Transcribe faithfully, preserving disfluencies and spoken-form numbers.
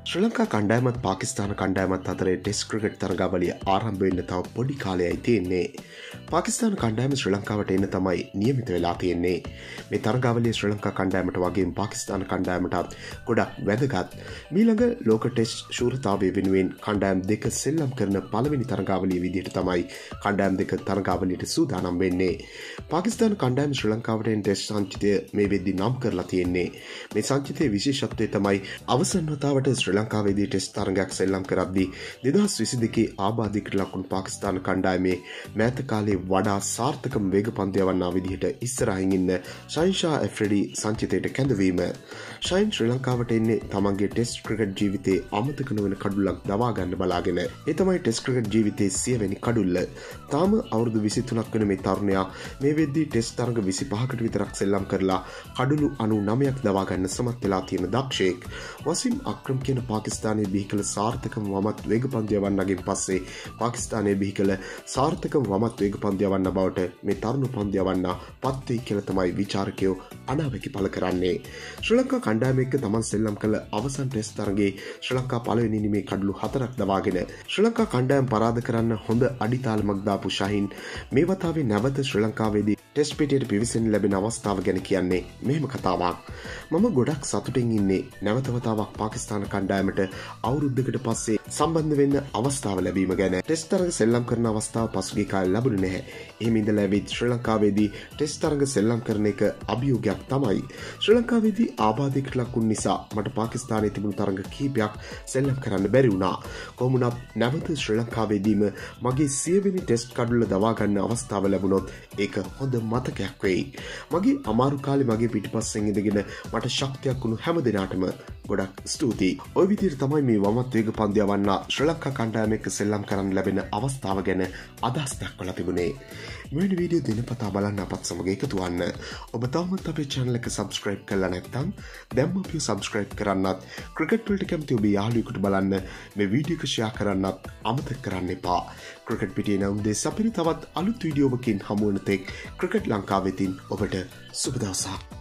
ශ්‍රී ලංකා කණ්ඩායමත් පාකිස්තාන කණ්ඩායමත් අතරේ test cricket තරගාවලිය ආරම්භ වෙන්න තව පොඩි කාලයයි තියෙන්නේ. පාකිස්තාන කණ්ඩායම ශ්‍රී ලංකාවට එන්න තමයි නියමිත වෙලා තියෙන්නේ. මේ තරගාවලිය ශ්‍රී ලංකා කණ්ඩායමට වගේම පාකිස්තාන කණ්ඩායමටත් ගොඩක් වැදගත්. මීළඟ ලෝක ටෙස්ට් ශූරතාවය වෙනුවෙන් කණ්ඩායම් දෙක සෙල්ලම් කරන පළවෙනි තරගාවලිය විදිහට තමයි කණ්ඩායම් දෙක තරගාවලියට සූදානම් වෙන්නේ. පාකිස්තාන කණ්ඩායම ශ්‍රී ලංකාවට එන ටෙස්ට් සංචිතය මේ වෙද්දී නම් කරලා තියෙන්නේ. මේ සංචිතයේ විශේෂත්වය තමයි අවසන් වතාවට ශ්‍රී ලංකාවේදී ටෙස්ට් තරගයක් සෙල්ලම් කරද්දී දෙදහස් විසි දෙකේ ආබාධයකට ලක්වුණු පාකිස්තාන කණ්ඩායමේ මෑත කාලේ වඩා සාර්ථකම වේග පන්දු යවන්නා විදිහට ඉස්සරහින් ඉන්න ෂයින්ෂා ඇෆ්රිඩි සංචිතයට කැඳවීම. ෂයින් ශ්‍රී ලංකාවට එන්නේ තමන්ගේ ටෙස්ට් ක්‍රිකට් ජීවිතේ අමතක නොවන කඩුල්ලක් දවා ගන්න බලාගෙන. ඒ තමයි ටෙස්ට් ක්‍රිකට් ජීවිතේ සියවෙනි කඩුල්ල. තාම අවුරුදු විසිතුනක් වෙන මේ තරුණයා මේ වෙද්දී ටෙස්ට් තරග විසිපහකට විතරක් සෙල්ලම් කරලා කඩුළු අනූනවයක් දවා ගන්න සමත් වෙලා තියෙන දක්ෂයෙක්. වසිම් අක්‍රම් කියන පාකිස්තානයේ බිහි කළ සාර්ථකම වමත් වේග පන්දු යවන්නගෙන් පස්සේ පාකිස්තානයේ බිහි කළ සාර්ථකම වමත් වේග පන්දු යවන්න බවට මේ තරුණ පන්දු යවන්නා පත් වෙයි කියලා තමයි විචාරකයෝ අනාවැකි පළ කරන්නේ. ශ්‍රී ලංකා කණ්ඩායම එක්ක තමන් සෙල්ලම් කළ අවසන් ටෙස්ට් තරගයේ ශ්‍රී ලංකා පළවෙනි ඉනිමේ කඩලු හතරක් දවාගෙන ශ්‍රී ලංකා කණ්ඩායම පරාද කරන්න හොඳ අඩිතාලමක් දාපු ෂහින් මේ වතාවේ නැවත ශ්‍රී ලංකාවේදී ටෙස්ට් පිටියට පිවිසෙන්න ලැබෙන අවස්ථාව ගැන කියන්නේ මෙහෙම කතාවක්. මම ගොඩක් සතුටින් ඉන්නේ නැවත වතාවක් පාකිස්තාන කණ්ඩායමට අවුරුද්දකට පස්සේ සම්බන්ධ වෙන්න අවස්ථාව ලැබීම ගැන. ටෙස්ට් තරග සෙල්ලම් කරන අවස්ථාව පසුගිය කාලේ ලැබුණේ නැහැ. එහෙම ඉඳලා ඇවිත් ශ්‍රී ලංකාවේදී ටෙස්ට් තරග සෙල්ලම් කරන එක අභියෝගයක් තමයි. ශ්‍රී ලංකාවේදී ආබාධයකට ලක්ුණ නිසා මට පාකිස්තානයේ තිබුණු තරග කිහිපයක් සෙල්ලම් කරන්න බැරි වුණා. කොහොම වුණත් නැවත ශ්‍රී ලංකාවේදීම මගේ සියවෙනි ටෙස්ට් කඩුල්ල දවා ගන්න අවස්ථාව ලැබුණොත් ඒක හොඳ මතකයක් වෙයි. මගේ අමාරු කාලේ මගේ පිටිපස්සෙන් ඉඳගෙන මට ශක්තියක් වුණු හැම දිනාටම ගොඩක් ස්තුතියි. ඔය විදිහට තමයි මේ වමත් වේග පන්දු යවන්න ශ්‍රී ලංකා කණ්ඩායම එක්ක සෙල්ලම් කරන්න ලැබෙන අවස්ථාව ගැන අදහස් දක්වලා තිබුණේ. මෙවැනි වීඩියෝ දිනපතා බලන්න අපත් සමග එකතු වන්න. ඔබ තවමත් අපේ channel එක subscribe කරලා නැත්නම් දැන්ම අපිව subscribe කරන්නත්, ක්‍රිකට් වලට කැමති ඔබේ යාළුවෙකුට බලන්න මේ වීඩියෝ එක share කරන්නත් අමතක කරන්න එපා. ක්‍රිකට් පිටියේ නම් දෙස් අපිට තවත් අලුත් වීඩියෝවකින් හමු වෙන තෙක් ක්‍රිකට් ලංකාවෙතින් ඔබට සුබ දවසක්.